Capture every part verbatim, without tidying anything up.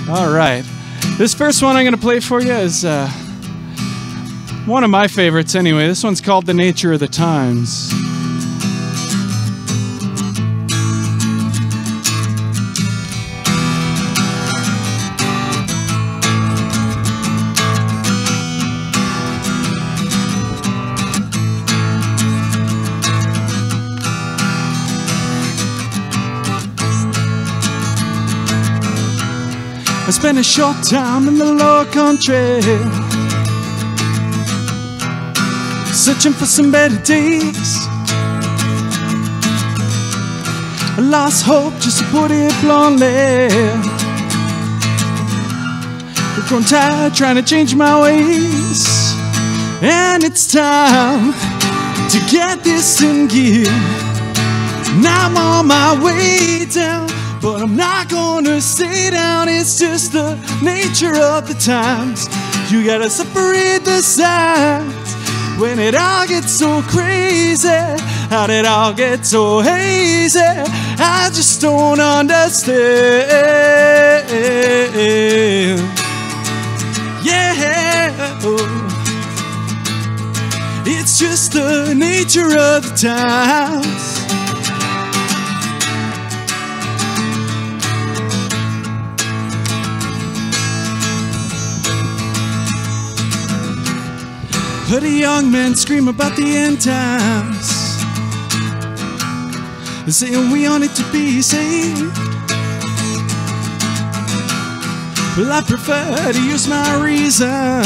All right. This first one I'm going to play for you is uh, one of my favorites anyway. This one's called The Nature of the Times. I spent a short time in the lower country, searching for some better days. I lost hope, just to put it bluntly. I've grown tired trying to change my ways, and it's time to get this in gear. Now I'm on my way down, but I'm not gonna stay down. It's just the nature of the times. You gotta separate the sides when it all gets so crazy. How did it all get so hazy? I just don't understand. Yeah, it's just the nature of the times. Heard a young man scream about the end times, saying we on it to be saved. Well, I prefer to use my reason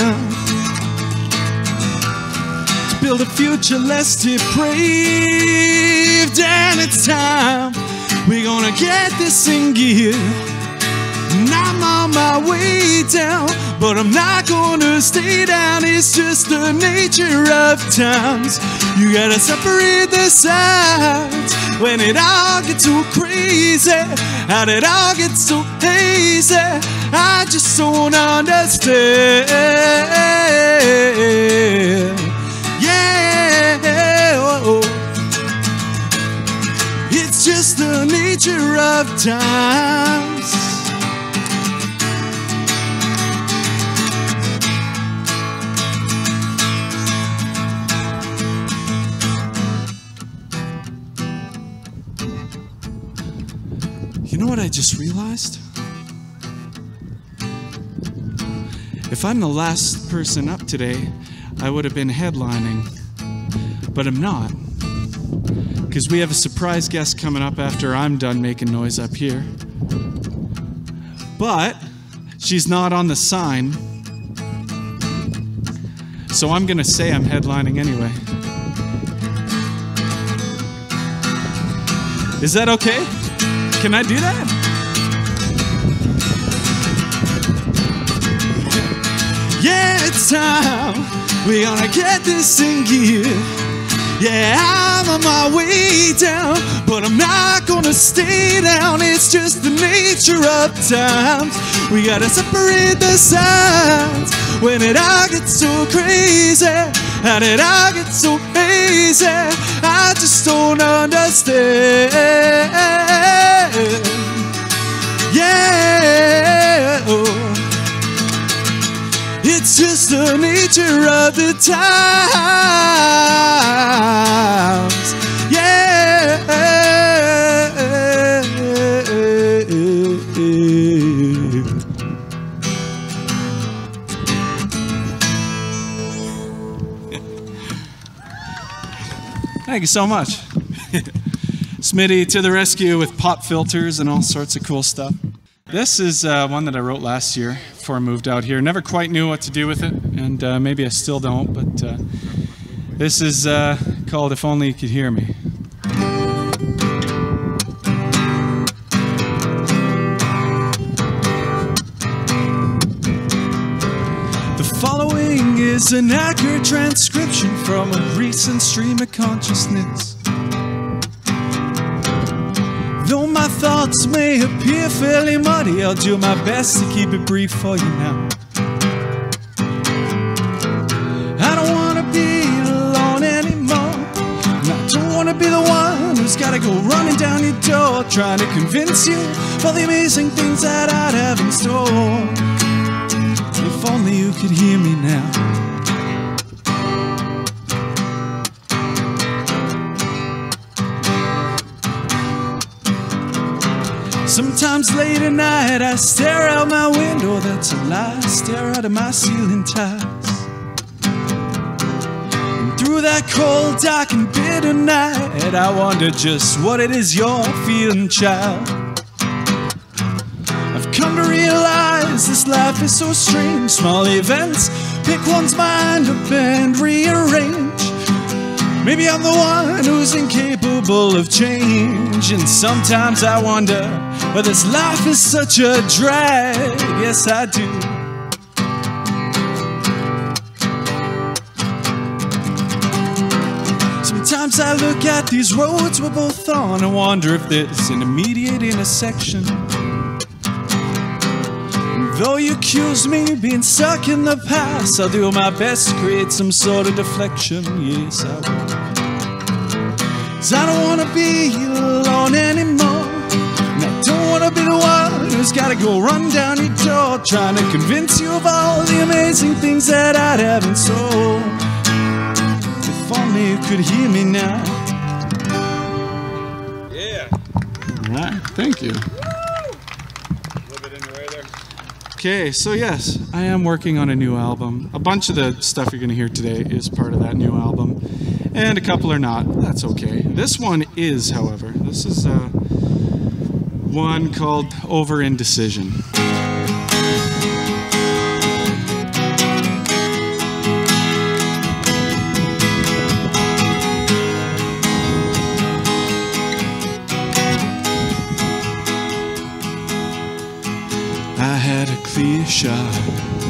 to build a future less depraved. And it's time we're gonna get this in gear. And I'm on my way down, but I'm not gonna stay down. It's just the nature of times. You gotta separate the sides when it all gets so crazy. How did it all get so hazy? I just don't understand. Yeah, oh. It's just the nature of times. You know what I just realized? If I'm the last person up today, I would have been headlining. But I'm not. Because we have a surprise guest coming up after I'm done making noise up here. But she's not on the sign. So I'm gonna say I'm headlining anyway. Is that okay? Can I do that? Yeah, it's time. We're gonna get this in gear. Yeah, I'm on my way down, but I'm not gonna stay down. It's just the nature of times. We gotta separate the sides when it all gets so crazy. How did it all get so hazy? I just don't understand. Yeah, oh. It's just the nature of the times. Yeah. Thank you so much. Smitty to the rescue with pop filters and all sorts of cool stuff. This is uh, one that I wrote last year before I moved out here. Never quite knew what to do with it, and uh, maybe I still don't, but uh, this is uh, called If Only You Could Hear Me. The following is an accurate transcription from a recent stream of consciousness. Though my thoughts may appear fairly muddy, I'll do my best to keep it brief for you now. I don't want to be alone anymore, and I don't want to be the one who's got to go running down your door, trying to convince you of all the amazing things that I'd have in store. If only you could hear me now. Sometimes late at night I stare out my window, that's a lie, stare out of my ceiling tiles. And through that cold, dark and bitter night I wonder just what it is you're feeling, child. I've come to realize this life is so strange. Small events pick one's mind up and rearrange. Maybe I'm the one who's incapable of change. And sometimes I wonder why this life is such a drag. Yes, I do. Sometimes I look at these roads we're both on and wonder if there's an immediate intersection. Though you accuse me of being stuck in the past, I'll do my best to create some sort of deflection. Yes, I will. 'Cause I don't wanna be alone anymore, and I don't wanna be the one who's gotta go run down your door, trying to convince you of all the amazing things that I'd have in store. If only you could hear me now. Yeah. All right, thank you. Okay, so yes, I am working on a new album. A bunch of the stuff you're going to hear today is part of that new album, and a couple are not. That's okay. This one is, however. This is uh, one called Over Indecision. I had a clear shot,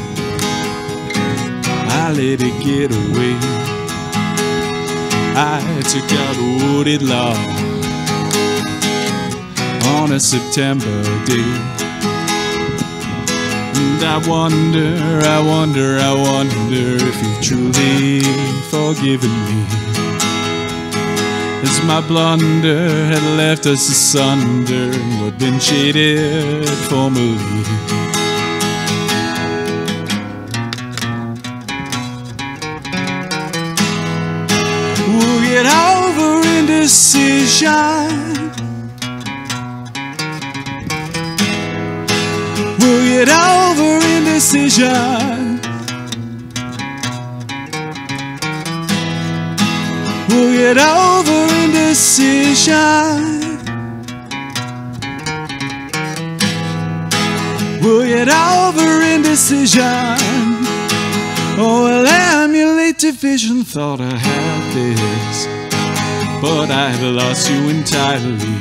I let it get away. I took out a wooded log on a September day. And I wonder, I wonder, I wonder if you've truly forgiven me, as my blunder had left us asunder and what been shaded formerly. We'll get over indecision. We'll get over indecision. We'll get over indecision. We'll get over indecision. Oh, well, emulate division. Thought I had this, but I have lost you entirely.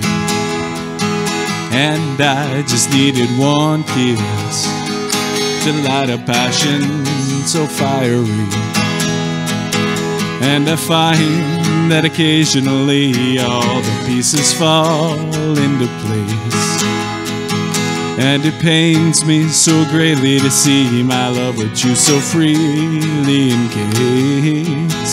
And I just needed one kiss to light a passion so fiery. And I find that occasionally all the pieces fall into place. And it pains me so greatly to see my love with you so freely encased.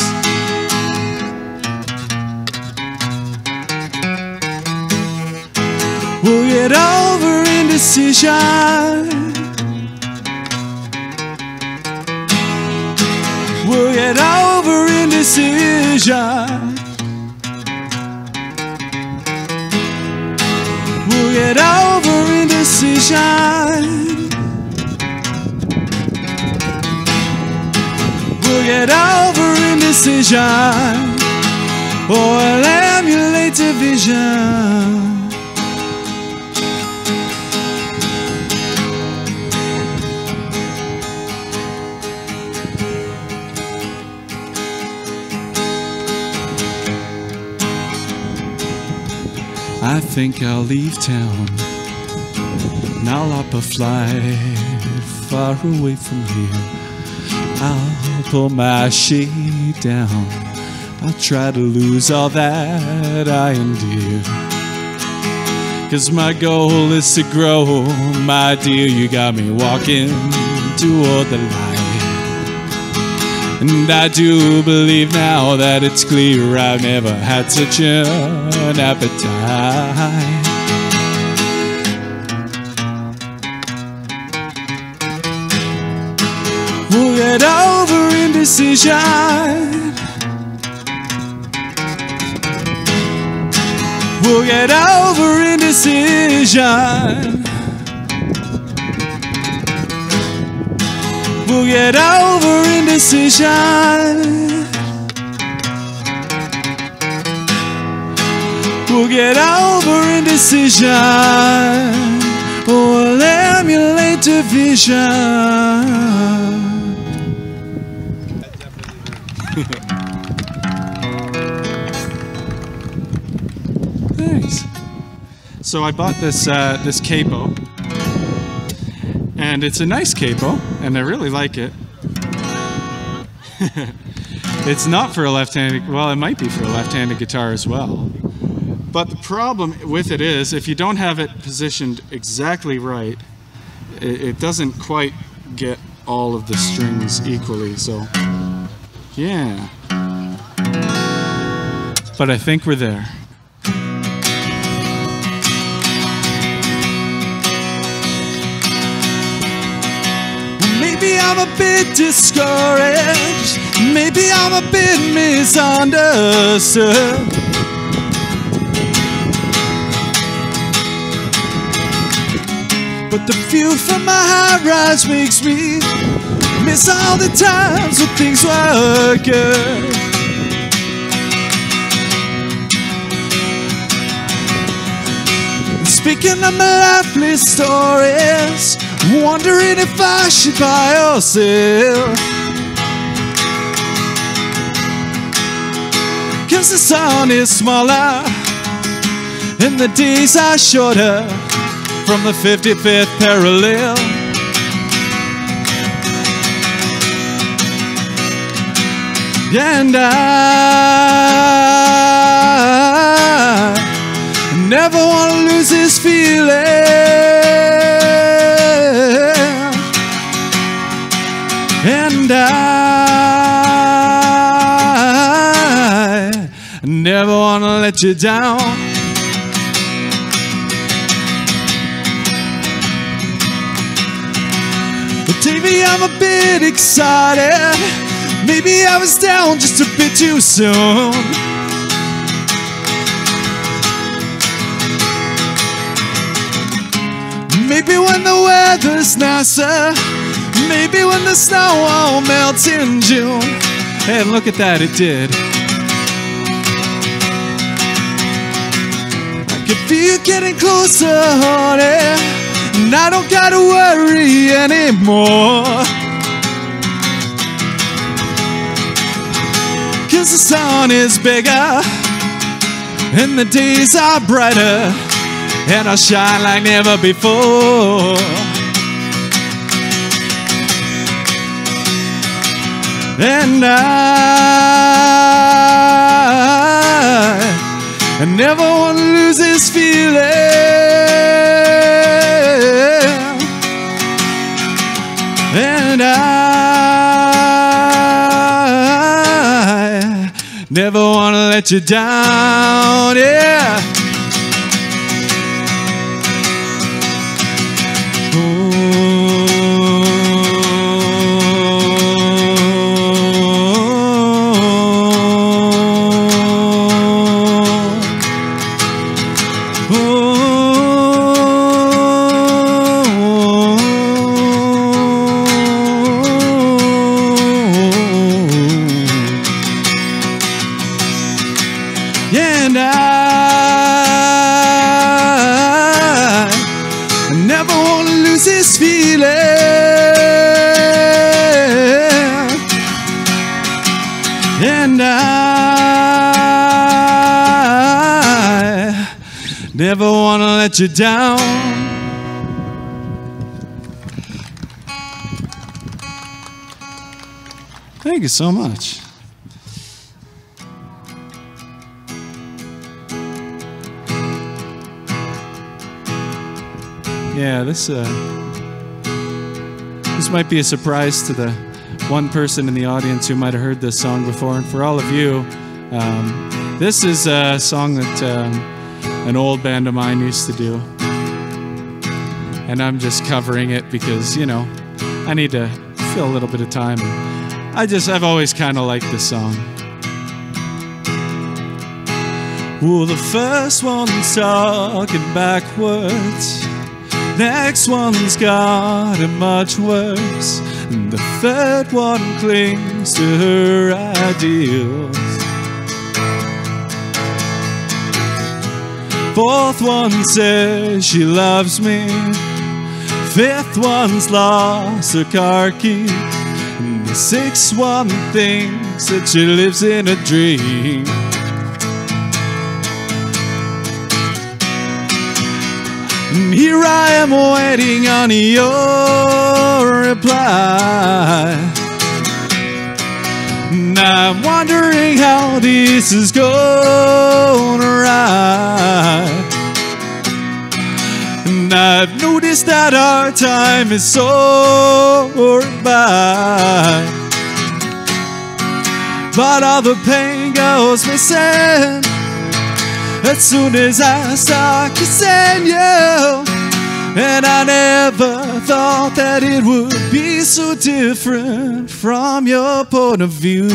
We'll get over indecision. We'll get over indecision. We'll get over indecision. We'll get over indecision. Or I'll emulate division. I think I'll leave town, and I'll hop a flight far away from here. I'll pull my shade down, I'll try to lose all that I endear. 'Cause my goal is to grow, my dear, you got me walking toward the light. And I do believe now that it's clear I've never had such an appetite. We'll get over indecision. We'll get over indecision. We'll get over indecision. We'll get over indecision. We'll emulate division. Thanks. So I bought this uh, this capo, and it's a nice capo, and I really like it. It's not for a left-handed, well, it might be for a left-handed guitar as well. But the problem with it is, if you don't have it positioned exactly right, it, it doesn't quite get all of the strings equally, so yeah. But I think we're there. Maybe I'm a bit discouraged. Maybe I'm a bit misunderstood. But the view from my high rise makes me miss all the times when things were good. Speaking of my lifeless stories, wondering if I should buy or sell. Cause the sun is smaller and the days are shorter from the fifty-fifth parallel. And I never want to lose this feeling. And I never want to let you down. But maybe I'm a bit excited. Maybe I was down just a bit too soon. Maybe when the weather's nicer, maybe when the snow won't melt in June. And look at that, it did. I can feel you getting closer, honey, and I don't gotta worry anymore. Cause the sun is bigger and the days are brighter, and I'll shine like never before. And I, I never want to lose this feeling. And I never want to let you down, yeah. And I, I never want to lose this feeling. And I never want to let you down. Thank you so much. Yeah, this uh, this might be a surprise to the one person in the audience who might have heard this song before, and for all of you, um, this is a song that um, an old band of mine used to do. And I'm just covering it because, you know, I need to fill a little bit of time. I just, I've always kind of liked this song. Well, the first one's talking backwards, next one's got it much worse, and the third one clings to her ideals. Fourth one says she loves me, fifth one's lost her car key, and the sixth one thinks that she lives in a dream. And here I am waiting on your reply, and I'm wondering how this is gonna ride. And I've noticed that our time is soaring by, but all the pain goes missing as soon as I start kissing you. And I never thought that it would be so different from your point of view.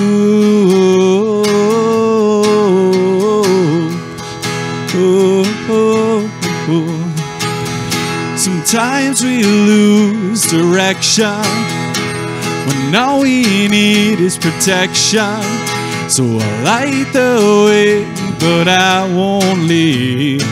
Oh, oh, oh. Sometimes we lose direction when all we need is protection. So I'll light the way, but I won't leave.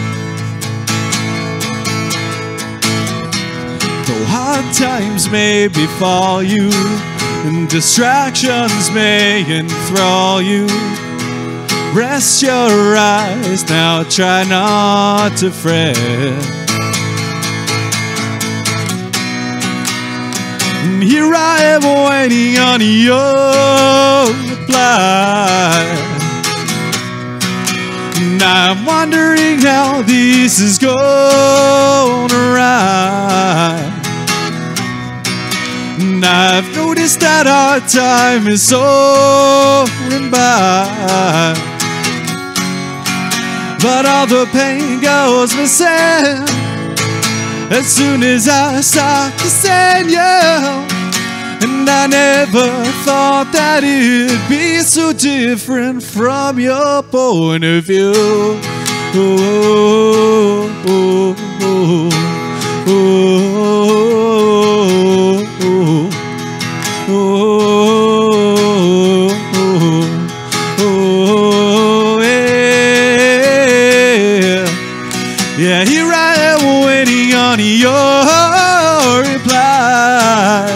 Though hard times may befall you, and distractions may enthrall you, rest your eyes now, try not to fret. And here I am waiting on your reply, and I'm wondering how this is gonna ride. And I've noticed that our time is soaring by, but all the pain goes missing as soon as I start kissing you. And I never thought that it'd be so different from your point of view. Oh, oh, oh, oh, oh, oh, oh, oh, yeah. Yeah, here I am waiting on your reply,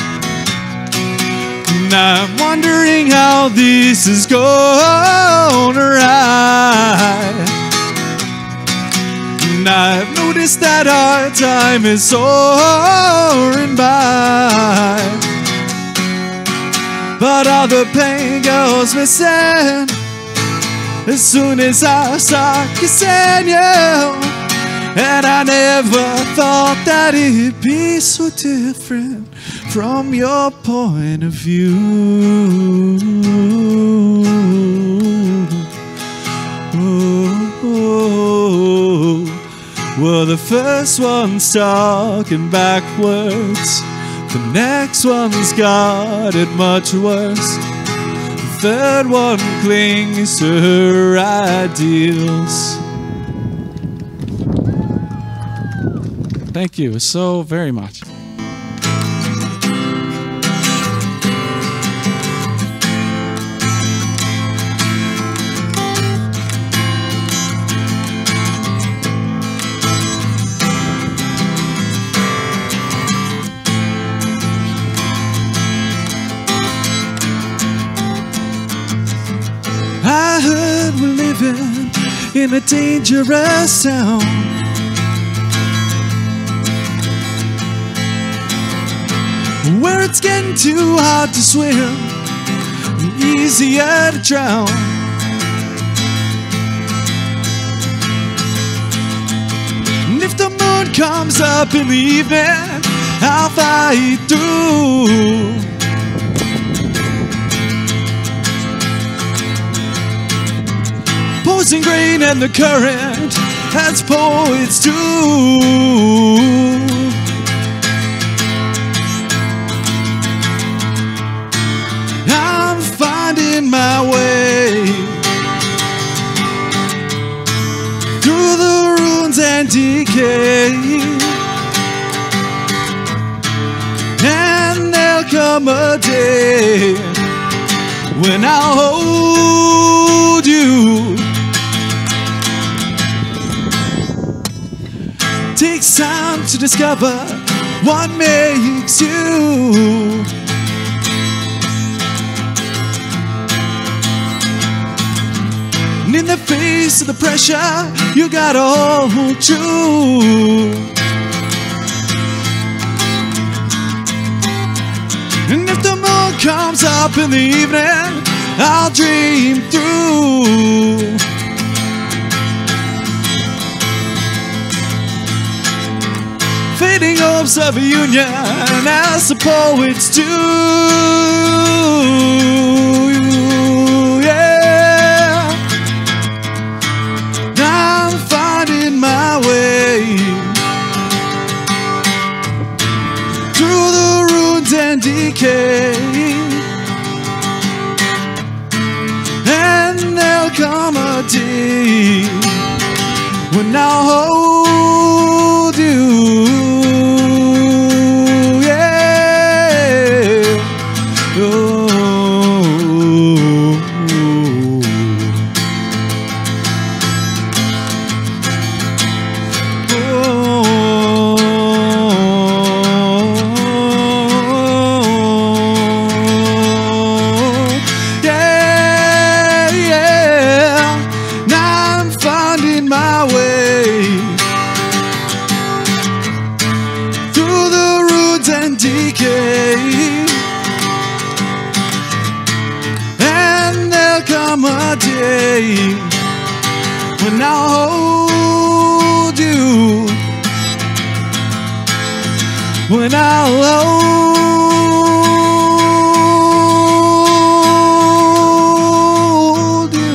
and I'm wondering how this is gonna ride. And I've noticed that our time is soaring by, but all the pain goes missing as soon as I start kissing you. And I never thought that it'd be so different from your point of view. Oh, oh. Well, the first one's talking backwards, the next one's got it much worse, the third one clings to her ideals. Thank you so very much. I heard we're living in a dangerous town, where it's getting too hard to swim and easier to drown. And if the moon comes up in the evening, I'll fight through. losing grain and the current, as poets do. I'm finding my way through the ruins and decay, and there'll come a day when I'll hold you. Takes time to discover what makes you. And in the face of the pressure, you gotta hold true. And if the moon comes up in the evening, I'll dream through. Fading hopes of a union, as the poets do. Yeah, I'm finding my way through the ruins and decay, and there'll come a day when I'll hold you. When I'll hold you, when I'll hold you.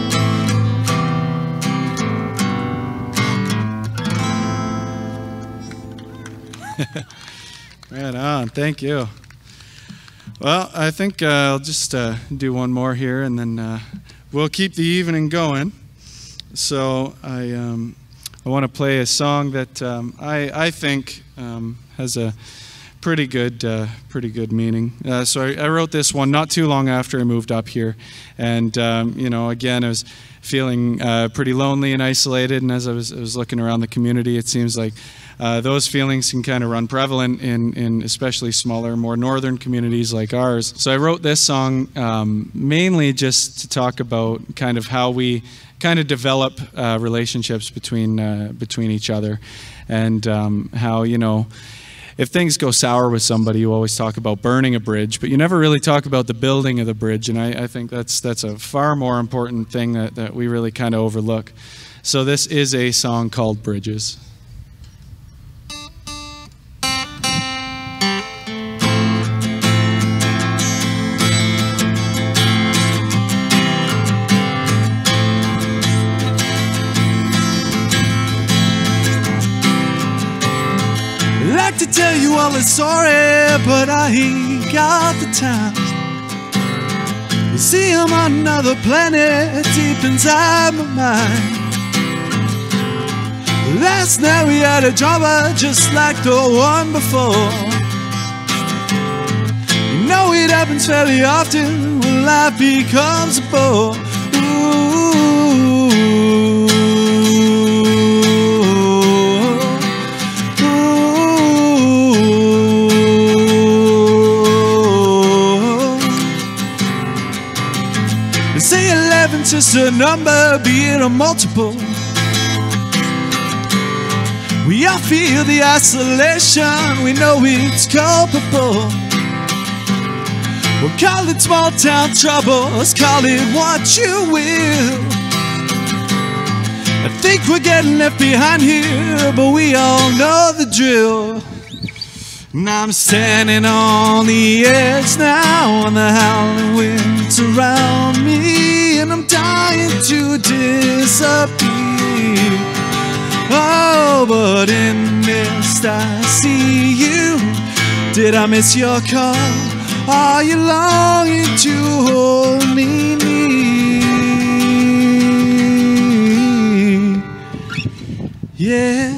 Right on, thank you. Well, I think uh, I'll just uh, do one more here, and then uh, we'll keep the evening going. So I, um, I want to play a song that um, I, I think um, has a pretty good, uh, pretty good meaning. Uh, so I, I wrote this one not too long after I moved up here, and um, you know, again, I was feeling uh, pretty lonely and isolated. And as I was, I was looking around the community, it seems like Uh, those feelings can kind of run prevalent in, in especially smaller, more northern communities like ours. So I wrote this song um, mainly just to talk about kind of how we kind of develop uh, relationships between uh, between each other, and um, how, you know, if things go sour with somebody, you always talk about burning a bridge, but you never really talk about the building of the bridge. And I, I think that's that's a far more important thing that, that we really kind of overlook. So this is a song called Bridges. To tell you all the story, but I ain't got the time. You see, I'm on another planet deep inside my mind. Last night we had a drama just like the one before. You know it happens fairly often when life becomes a bore. Ooh. Just a number, be it a multiple. We all feel the isolation, we know it's culpable. We'll call it small town troubles, call it what you will. I think we're getting left behind here, but we all know the drill. And I'm standing on the edge now, and the howling winds around me. and I'm dying to disappear. Oh, but in mist I see you. Did I miss your call? Are you longing to hold me near? Yeah.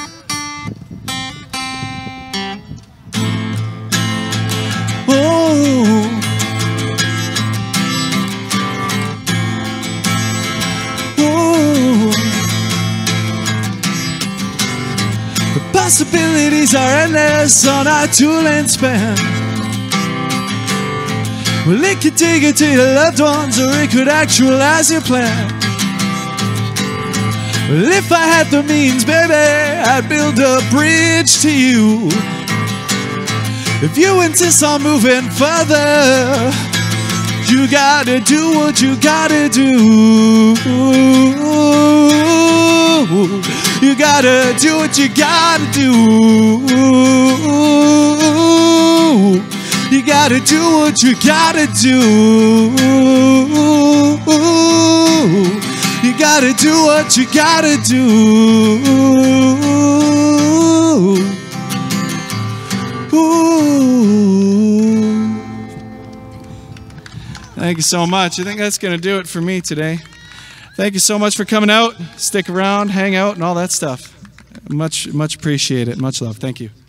Oh. Oh. The possibilities are endless on our two-lane span. Well, it could take you to your loved ones, or it could actualize your plan. Well, if I had the means, baby, I'd build a bridge to you. If you insist on moving further, you gotta do what you gotta do. You gotta do what you gotta do. You gotta do what you gotta do. You gotta do what you gotta do. Ooh. Thank you so much. I think that's going to do it for me today. Thank you so much for coming out. Stick around, hang out, and all that stuff. Much, much appreciate it. Much love. Thank you.